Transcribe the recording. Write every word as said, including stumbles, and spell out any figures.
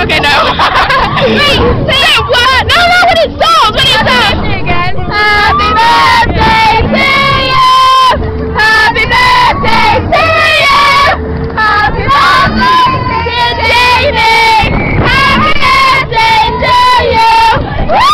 Okay, no. Wait, say it what? No, no, what it sounds, what it sounds. Happy birthday again. Happy birthday.